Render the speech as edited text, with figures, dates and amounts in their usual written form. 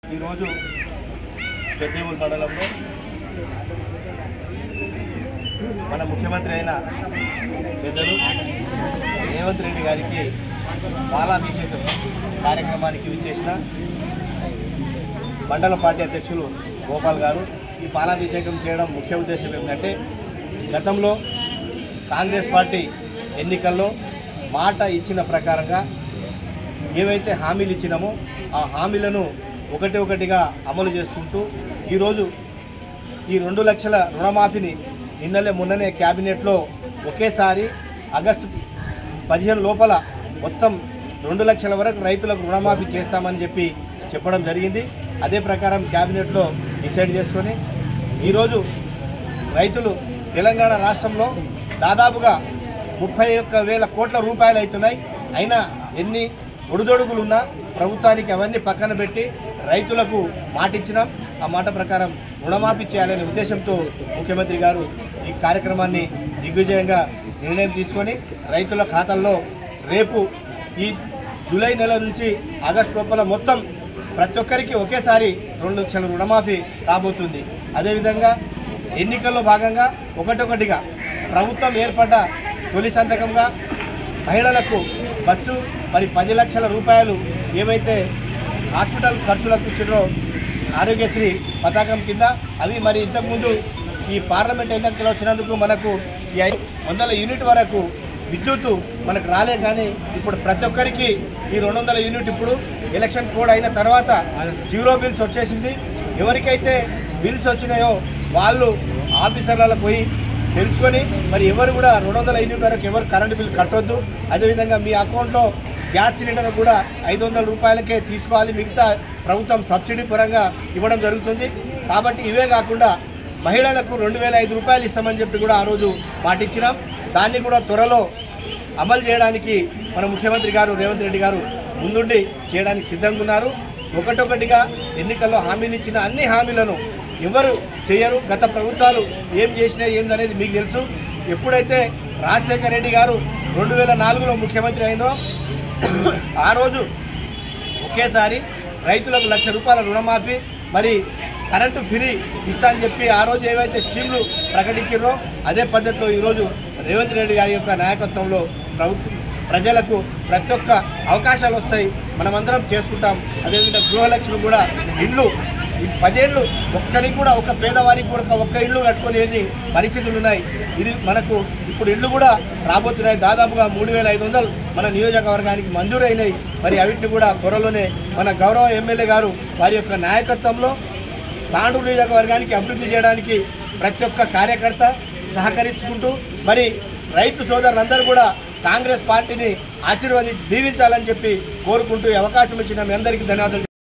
ఈరోజు పెద్దేవుల మండలంలో మన ముఖ్యమంత్రి అయిన పెద్దలు రేవంత్ రెడ్డి గారికి పాలాభిషేకం కార్యక్రమానికి విచ్చేసిన మండల పార్టీ అధ్యక్షులు గోపాల్ గారు ఈ పాలాభిషేకం చేయడం ముఖ్య ఉద్దేశం ఏమిటంటే గతంలో కాంగ్రెస్ పార్టీ ఎన్నికల్లో మాట ఇచ్చిన ప్రకారంగా ఏవైతే హామీలు ఇచ్చినామో ఆ హామీలను ఒకటిగా అమలు చేసుకుంటూ ఈరోజు ఈ 2 లక్షల రుణమాఫీని మొన్ననే క్యాబినెట్లో ఒకేసారి ఆగస్టు 15 లోపల మొత్తం 2 లక్షల వరకు రైతులకు రుణమాఫీ చేస్తామని చెప్పడం జరిగింది. అదే ప్రకారం క్యాబినెట్లో డిసైడ్ చేసుకొని ఈరోజు రైతులు తెలంగాణ రాష్ట్రంలో దాదాపుగా 31,000 కోట్ల రూపాయలు అవుతున్నాయి. అయినా ఎన్ని ఒడిదొడుగులున్నా ప్రభుత్వానికి అవన్నీ పక్కన పెట్టి రైతులకు మాట ఇచ్చినాం. ఆ మాట ప్రకారం రుణమాఫీ చేయాలనే ఉద్దేశంతో ముఖ్యమంత్రి గారు ఈ కార్యక్రమాన్ని దిగ్విజయంగా నిర్ణయం తీసుకొని రైతుల ఖాతాల్లో రేపు ఈ జూలై నెల నుంచి ఆగస్టు లోపల మొత్తం ప్రతి ఒక్కరికి ఒకేసారి 2 లక్షల రుణమాఫీ కాబోతుంది. అదేవిధంగా ఎన్నికల్లో భాగంగా ఒకటిగా ప్రభుత్వం ఏర్పడ్డ తొలి సంతకంగా మహిళలకు బస్సు 10 లక్షల రూపాయలు ఏవైతే హాస్పిటల్ ఖర్చులకు ఇచ్చారో ఆరోగ్యశ్రీ పథకం కింద అవి ఇంతకుముందు ఈ పార్లమెంట్ ఎన్నికలు వచ్చినందుకు మనకు 100 యూనిట్ వరకు విద్యుత్తు మనకు రాలే. కానీ ఇప్పుడు ప్రతి ఒక్కరికి ఈ 200 యూనిట్ ఇప్పుడు ఎలక్షన్ కోడ్ అయిన తర్వాత 0 బిల్స్ వచ్చేసింది. ఎవరికైతే బిల్స్ వచ్చినాయో వాళ్ళు ఆఫీసర్లకు పోయి తెలుసుకొని ఎవరు కూడా 200 యూనిట్ వరకు ఎవరు కరెంటు బిల్ కట్టొద్దు. అదేవిధంగా మీ అకౌంట్లో గ్యాస్ సిలిండర్ కూడా 500 రూపాయలకే తీసుకోవాలి. మిగతా ప్రభుత్వం సబ్సిడీ పరంగా ఇవ్వడం జరుగుతుంది. కాబట్టి ఇవే కాకుండా మహిళలకు 2,005 రూపాయలు ఇస్తామని కూడా ఆ రోజు పాటించినాం. దాన్ని కూడా త్వరలో అమలు చేయడానికి మన ముఖ్యమంత్రి గారు రేవంత్ రెడ్డి గారు ముందుండి చేయడానికి సిద్ధంగా ఉన్నారు. ఒకటిగా ఎన్నికల్లో హామీలు ఇచ్చిన అన్ని హామీలను ఎవరు చేయరు. గత ప్రభుత్వాలు ఏం చేసినాయి ఏందనేది మీకు తెలుసు. ఎప్పుడైతే రాజశేఖర రెడ్డి గారు 2004లో ముఖ్యమంత్రి అయినో ఆ రోజు ఒకేసారి రైతులకు 1 లక్ష రూపాయల రుణమాఫీ కరెంటు ఫ్రీ ఇస్తా అని ఆ రోజు ఏవైతే స్కీమ్లు ప్రకటించారో అదే పద్ధతిలో ఈరోజు రేవంత్ రెడ్డి గారి యొక్క నాయకత్వంలో ప్రజలకు ప్రతి ఒక్క అవకాశాలు వస్తాయి. మనమందరం చేసుకుంటాం. అదేవిధంగా గృహలక్ష్మి కూడా ఇళ్ళు 10 ఏళ్ళు ఒక్కరికి కూడా ఒక పేదవారికి కూడా ఒక్క ఇళ్ళు కట్టుకునేది పరిస్థితులు ఉన్నాయి. ఇది మనకు ఇప్పుడు ఇళ్ళు కూడా రాబోతున్నాయి. దాదాపుగా 3,500 మన నియోజకవర్గానికి మంజూరైనాయి. అవిటిని కూడా త్వరలోనే మన గౌరవ ఎమ్మెల్యే గారు వారి యొక్క నాయకత్వంలో తాండూరు నియోజకవర్గానికి అభివృద్ధి చేయడానికి ప్రతి ఒక్క కార్యకర్త సహకరించుకుంటూ రైతు సోదరులందరూ కూడా కాంగ్రెస్ పార్టీని దీవించాలని కోరుకుంటూ అవకాశం ఇచ్చిన మీ అందరికీ ధన్యవాదాలు.